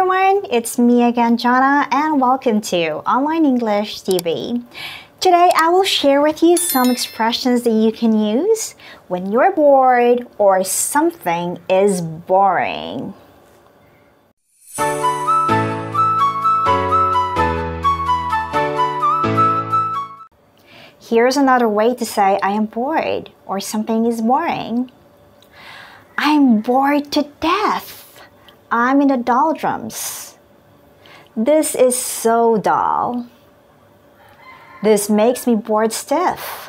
everyone, it's me again, Jana, and welcome to Online English TV. Today, I will share with you some expressions that you can use when you're bored or something is boring. Here's another way to say I am bored or something is boring. I'm bored to death. I'm in the doldrums. This is so dull. This makes me bored stiff.